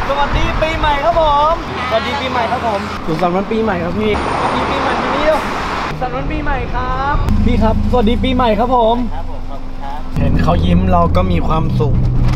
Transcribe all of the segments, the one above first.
สวัสดีปีใหม่ครับผมสวัสดีปีใหม่ครับผมสุขสันต์วันปีใหม่ครับพี่สวัสดีปีใหม่วันนี้เร็วสุขสันต์วันปีใหม่ครับพี่ครับสวัสดีปีใหม่ครับผมครับผมขอบคุณครับเห็นเขายิ้มเราก็มีความสุข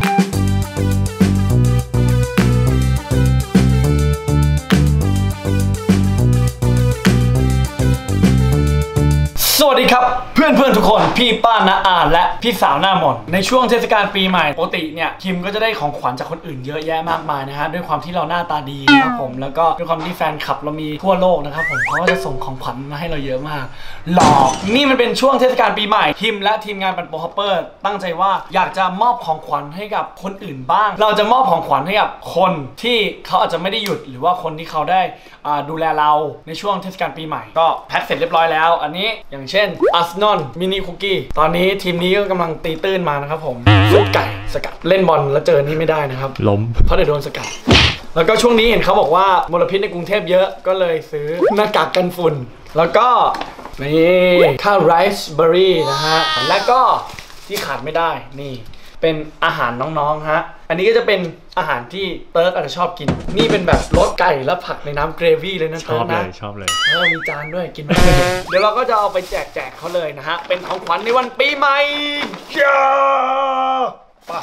สวัสดีครับเพื่อนๆทุกคนพี่ป้าน้าอาและพี่สาวหน้าหมอนในช่วงเทศกาลปีใหม่ปกติเนี่ยคิมก็จะได้ของขวัญจากคนอื่นเยอะแยะมากมายนะฮะด้วยความที่เราหน้าตาดีนะครับผมแล้วก็ด้วยความที่แฟนคลับเรามีทั่วโลกนะครับผมเขาก็จะส่งของขวัญมาให้เราเยอะมากหลอกนี่มันเป็นช่วงเทศกาลปีใหม่คิมและทีมงานปันโปฮอปเปอร์ตั้งใจว่าอยากจะมอบของขวัญให้กับคนอื่นบ้างเราจะมอบของขวัญให้กับคนที่เขาอาจจะไม่ได้หยุดหรือว่าคนที่เขาได้ดูแลเราในช่วงเทศกาลปีใหม่ก็แพ็คเสร็จเรียบร้อยแล้วอันนี้อย่างเช่นอาร์เซนอลมินิคุกกี้ตอนนี้ทีมนี้ก็กำลังตีตื้นมานะครับผมลูกไก่สกัดเล่นบอลแล้วเจอนี่ไม่ได้นะครับล้มเพราะเดี๋ยวโดนสกัดแล้วก็ช่วงนี้เห็นเขาบอกว่ามลพิษในกรุงเทพเยอะก็เลยซื้อหน้ากากกันฝุ่นแล้วก็นี่ข้าวไรซ์เบอร์รี่นะฮะแล้วก็ที่ขาดไม่ได้นี่เป็นอาหารน้องๆฮะอันนี้ก็จะเป็นอาหารที่เติร์กอาจจะชอบกินนี่เป็นแบบรสไก่และผักในน้ำเกรวี่เลยนะเติร์กนะชอบเลยมีจานด้วยกินไม่ได้เดี๋ยวเราก็จะเอาไปแจกเขาเลยนะฮะเป็นของขวัญในวันปีใหม่จ้าป่ะ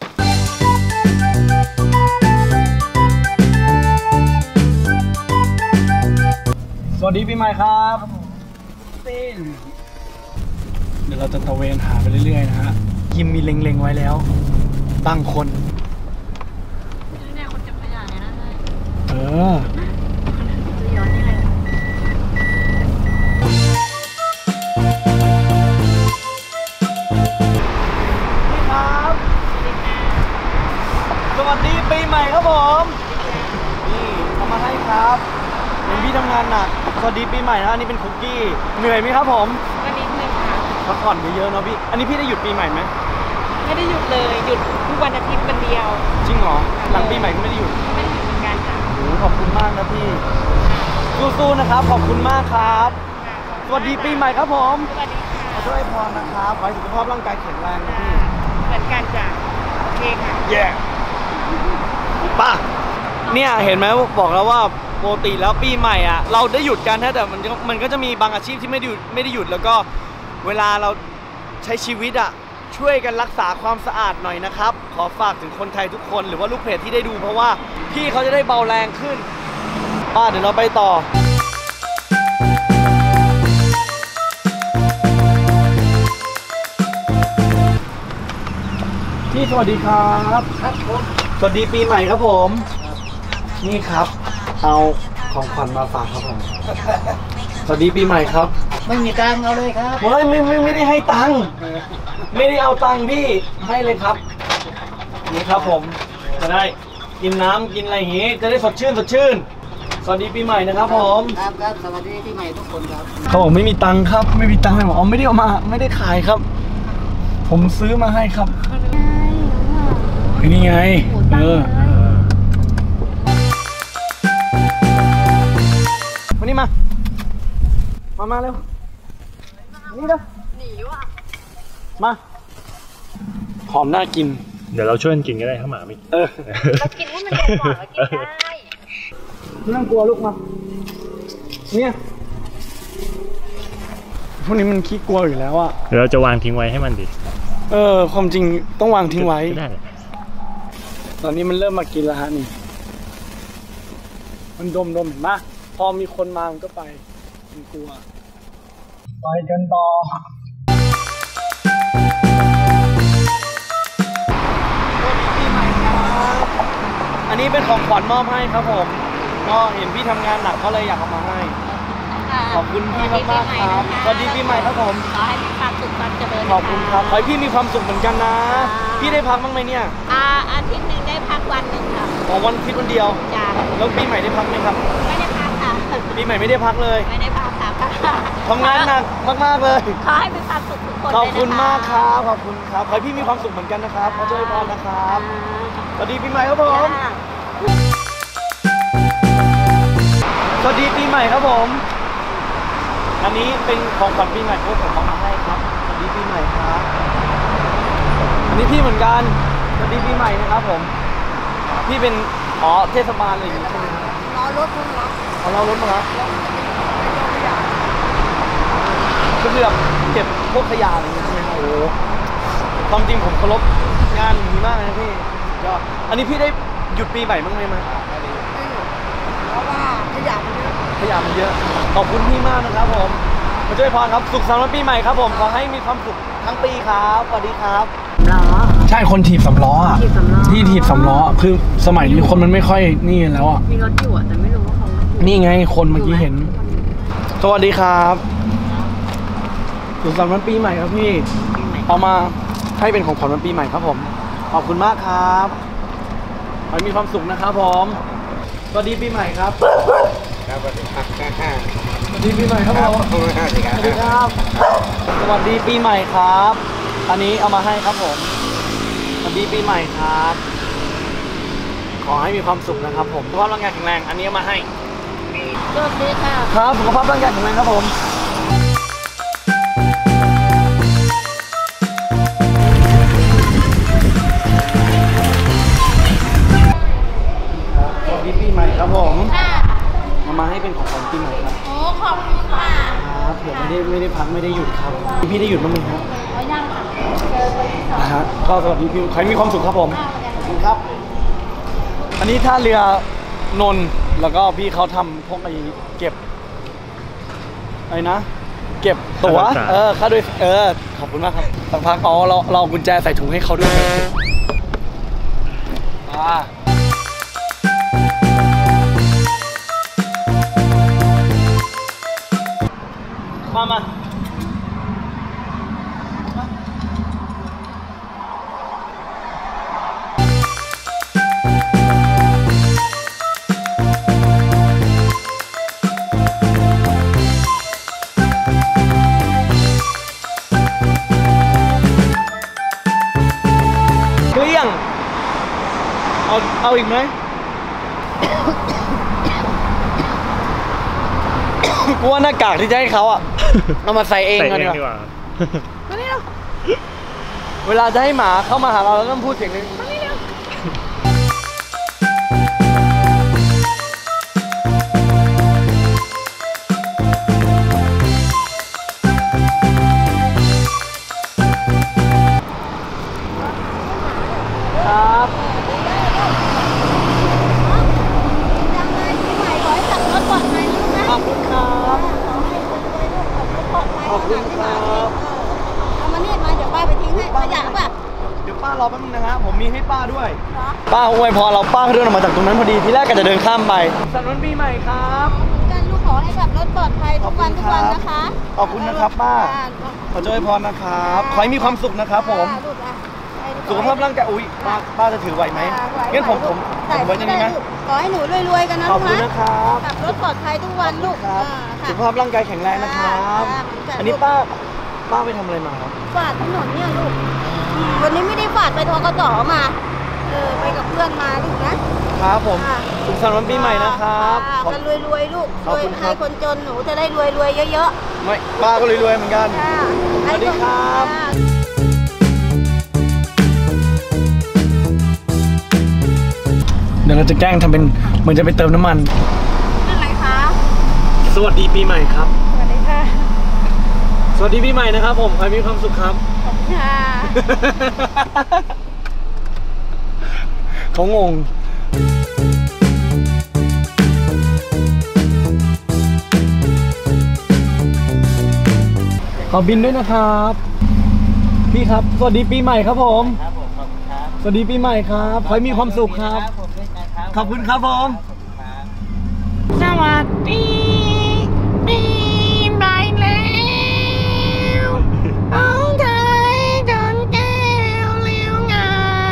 สวัสดีปีใหม่ครับเดี๋ยวเราจะตะเวนหาไปเรื่อยๆนะฮะยิมมีเล็งๆไว้แล้วตั้งคนเนี่ยคนเก็บขยะเนี่ยนะจะย้อนยังไงพี่ครับสวัสดีปีใหม่ครับผมนี่เอามาให้ครับเป็นพี่ทำงานหนักสวัสดีปีใหม่นะอันนี้เป็นคุกกี้เหนื่อยไหมครับผมวันนี้เหนื่อยค่ะพักผ่อนเยอะๆเนาะพี่อันนี้พี่ได้หยุดปีใหม่ไหมไม่ได้หยุดเลยหยุดทุกวันอาทิตย์วันเดียวจริงเหรอหลังปีใหม่ก็ไม่ได้หยุดไม่ได้หยุดเหมือนกันค่ะโอ้ขอบคุณมากนะพี่สู้ๆนะครับขอบคุณมากครับสวัสดีปีใหม่ครับผมสวัสดีค่ะขอให้พรนะครับขอให้สุขภาพร่างกายแข็งแรงนะพี่เหมือนกันจ้ะโอเคค่ะแย่ป่ะเนี่ยเห็นไหมบอกแล้วว่าปกติแล้วปีใหม่อ่ะเราได้หยุดกันแต่มันก็จะมีบางอาชีพที่ไม่ได้หยุดแล้วก็เวลาเราใช้ชีวิตอ่ะช่วยกันรักษาความสะอาดหน่อยนะครับขอฝากถึงคนไทยทุกคนหรือว่าลูกเพจที่ได้ดูเพราะว่าพี่เขาจะได้เบาแรงขึ้นเดี๋ยวเราไปต่อพี่สวัสดีครับสวัสดีปีใหม่ครับผมนี่ครับเอาของขวัญมาฝากครับผมสวัสดีปีใหม่ครับไม่มีตังค์เอาเลยครับไม่ได้ให้ตังค์ไม่ได้เอาตังค์พี่ให้เลยครับนี่ครับผมจะได้กินน้ำกินอะไรอย่างงี้จะได้สดชื่นสวัสดีปีใหม่นะครับผมครับสวัสดีปีใหม่ทุกคนครับเขาบอกไม่มีตังค์ครับไม่มีตังค์เลยบอกไม่ได้เอามาไม่ได้ขายครับผมซื้อมาให้ครับนี่ไงวันนี้มาเร็วนี่เร็วหนีว่ะมาหอมน่ากินเดี๋ยวเราช่วยกันกินก็ได้ถ้าหมาไม่เรากินให้มันเด็ดก่อนเรากินได้ไม่ต้องกลัวลูกมาเนี่ยพวกนี้มันขี้กลัวอยู่แล้วอะเดี๋ยวเราจะวางทิ้งไว้ให้มันดิความจริงต้องวางทิ้งไว้ได้ตอนนี้มันเริ่มมากินแล้วฮะนี่มันดมเห็นไหมพอมีคนมามันก็ไปมันกลัวไปกันต่อสวัสดีปีใหม่ครับอันนี้เป็นของขวัญมอบให้ครับผมก็เห็นพี่ทำงานหนักเขาเลยอยากเอามาให้ขอบคุณพี่มากๆครับสวัสดีปีใหม่ครับผมขอให้มีความสุขความเจริญขอบคุณครับขอให้พี่มีความสุขเหมือนกันนะพี่ได้พักบ้างไหมเนี่ยอาทิตย์นึงได้พักวันนึงค่ะวันอาทิตย์วันเดียวจ้ะแล้วปีใหม่ได้พักไหมครับไม่ได้พักค่ะปีใหม่ไม่ได้พักเลยไม่ได้พักค่ะทำงานหนักมากๆเลยขอให้มีความสุขทุกคนขอบคุณมากครับขอบคุณครับขอให้พี่มีความสุขเหมือนกันนะครับขอช่วยพรนะครับสวัสดีปีใหม่ครับผมสวัสดีปีใหม่ครับผมอันนี้เป็นของขวัญปีใหม่พวกผมเอามาให้ครับสวัสดีปีใหม่ครับอันนี้พี่เหมือนกันสวัสดีปีใหม่นะครับผมพี่เป็นอ๋อเทศบาลอะไรอย่างงี้ใช่ไหมครับรอรถคุณรับเอาเรารถมารับก็คือแบบเก็บพวกขยะอะไรอย่างงี้ใช่ไหมครับโอ้โหความจริงผมเคารพงานอย่างนี้มากนะพี่ยอดอันนี้พี่ได้หยุดปีใหม่บ้างไหมเพราะว่าขยะมันเยอะขยะมันเยอะขอบคุณพี่มากนะครับผมมาช่วยพรครับสุขสันต์วันปีใหม่ครับผมขอให้มีความสุขทั้งปีครับสวัสดีครับล้อใช่คนถีบสำล้ออ่ะถีบสำล้อที่ถีบสำล้อคือสมัยนี้คนมันไม่ค่อยนี่แล้วอ่ะมีรถอยู่แต่ไม่รู้ว่าเขาอยู่นี่ไงคนเมื่อกี้เห็น สวัสดีครับสุขสันต์วันปีใหม่ครับพี่ เอามาให้เป็นของขวัญวันปีใหม่ครับผมขอบคุณมากครับขอให้มีความสุขนะครับผมสวัสดีปีใหม่ครับครับสวัสดีครับสวัสดีปีใหม่ครับผมสวัสดีครับสวัสดีครับ สวัสดีปีใหม่ครับ อันนี้เอามาให้ครับผม สวัสดีปีใหม่ครับ ขอให้มีความสุขนะครับผมสุขภาพร่างกายแข็งแรง อันนี้เอามาให้สวัสดีค่ะครับสุขภาพร่างกายแข็งแรงครับผมสวัสดีปีใหม่ครับผมเอามาให้เป็นของขวัญปีใหม่ครับโอ้ขอบคุณค่ะครับผมไม่ได้พักไม่ได้หยุดครับพี่ได้หยุดบ้างไหมครับไว้ยังค่ะนะฮะก็สวัสดีพี่ใครมีความสุขครับผมขอบคุณครับ อันนี้ท่าเรือนนท์แล้วก็พี่เขาทำพวกไอ้เก็บอะไรนะ เก็บตั๋วค่าโดยขอบคุณมากครับสักพักอ๋อเราเอากุญแจใส่ถุงให้เขาด้วยมาเกลี้ยงเอาอีกไหม กูว่าหน้ากากที่จะให้เขาอ่ะ เอามาใส่เองใส่กันเอดีงกว่าดีกว่าเวลาจะให้หมาเข้ามาหาเราต้องพูดเสียงนึงครับยังไงปีใหม่ขอให้ขับรถปลอดภัยลูกนะขอบคุณครับปลอดภัยขอบคุณครับเอามานี่มาเดี๋ยวป้าไปทิ้งให้ขยะป่ะเดี๋ยวป้ารอแป๊บนึงนะฮะผมมีให้ป้าด้วยเหรอป้าอวยพรเราป้าเขาเดินออกมาจากตรงนั้นพอดีทีแรกก็จะเดินข้ามไปสันวันปีใหม่ครับกันลูกขอให้ขับรถปลอดภัยทุกวันขอบคุณครับนะคะขอบคุณนะครับป้า ขอช่วยพรนะครับขอให้มีความสุขนะครับผมลูกอ่ะไปลูกสุขภาพร่างกายอุ้ยป้าจะถือไหวไหมงั้นผมไว้ตรงนี้นะขอให้หนูรวยๆกันนะขลูอบกคุณนะนะครับขับรถปลอดภัยทุกวันลูกครับค่ะสุขภาพร่างกายแข็งแรงนะครับค่ะอันนี้ป้าไปทำอะไรมาครับฝาดถนนเนี่ยลูกวันนี้ไม่ได้ฝาดไปทกสมาไปกับเพื่อนมาลูกนะครับผมค่ะสุขสันต์วันปีใหม่นะครับค่ะขอบกันรวยๆลูกขอบรวยคุณครัให้บคนจนหนูจะได้รวยๆเยอะไม่ป้าก็รวยๆเหมือนกันๆค่ะสวัสดีครับค่ะเดี๋ยวเราจะแกล้งทำเป็นเหมือนจะไปเติมน้ำมันนั่นอะไรคะสวัสดีปีใหม่ครับสวัสดีค่ะสวัสดีปีใหม่นะครับผมขอให้มีความสุขครับขอบคุณค่ะเขางง ขอบินด้วยนะครับ พี่ครับ สวัสดีปีใหม่ครับผมครับผมขอบคุณครับสวัสดีปีใหม่ครับขอให้มีความสุขครับผมด้วยนะครับขอบคุณครับผมสวัสดีปีใหม่แล้วเอาใจจนแก้วเลี้ยวไง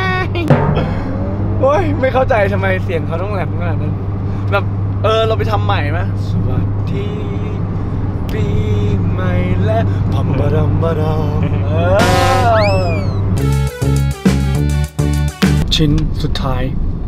โอ้ยไม่เข้าใจทำไมเสียงเขาต้องแหลมขนาดนั้นแบบเราไปทำใหม่ไหมสวัสดีปีใหม่และพัมบารัมบารัมชิ้นสุดท้าย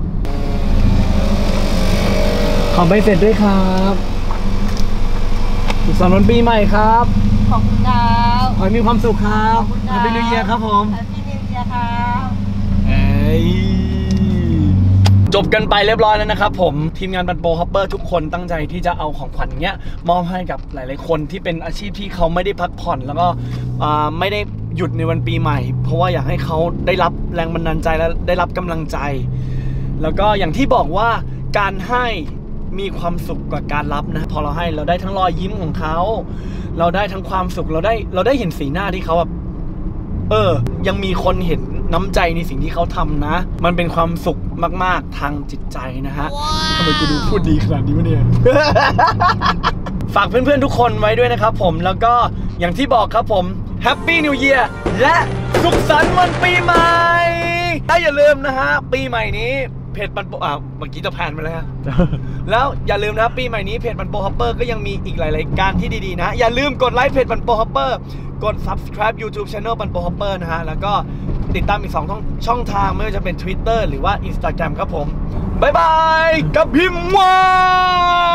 ขอใบเสร็จด้วยครับสุขสันต์วันปีใหม่ครับขอบคุณครับขอให้มีความสุขครับขอบคุณครับ Happy New Year ครับผม Happy New Year ครับเอ้ยจบกันไปเรียบร้อยแล้วนะครับผมทีมงานบันโปฮอปเปอร์ทุกคนตั้งใจที่จะเอาของขวัญเงี้ยมอบให้กับหลายๆคนที่เป็นอาชีพที่เขาไม่ได้พักผ่อนแล้วก็ไม่ได้หยุดในวันปีใหม่เพราะว่าอยากให้เขาได้รับแรงบันดาลใจและได้รับกำลังใจแล้วก็อย่างที่บอกว่าการให้มีความสุขกว่าการรับนะพอเราให้เราได้ทั้งรอยยิ้มของเขาเราได้ทั้งความสุขเราได้เห็นสีหน้าที่เขาแบบยังมีคนเห็นน้ำใจในสิ่งที่เขาทำนะมันเป็นความสุขมากๆทางจิตใจนะฮะทำไมกูดูพูดดีขนาดนี้วะเนี่ย ฝากเพื่อนๆทุกคนไว้ด้วยนะครับผมแล้วก็อย่างที่บอกครับผมแฮปปี้นิวเยียร์และสุขสันต์วันปีใหม่อย่าลืมนะฮะปีใหม่นี้เพจบันโปเมื่อกี้จะแพนไปแล้วฮะ แล้วอย่าลืมนะปีใหม่นี้เพจบันโปฮอปเปอร์ก็ยังมีอีกหลายๆการที่ดีๆนะอย่าลืมกดไลค์เพจบันโปฮอปเปอร์กด subscribe YouTube Channel บันโปฮอปเปอร์นะฮะแล้วก็ติดตามอีก2ช่องทางไม่ว่าจะเป็น Twitter หรือว่า Instagram ครับผมบ๊ายบายกับพิมพ์วาย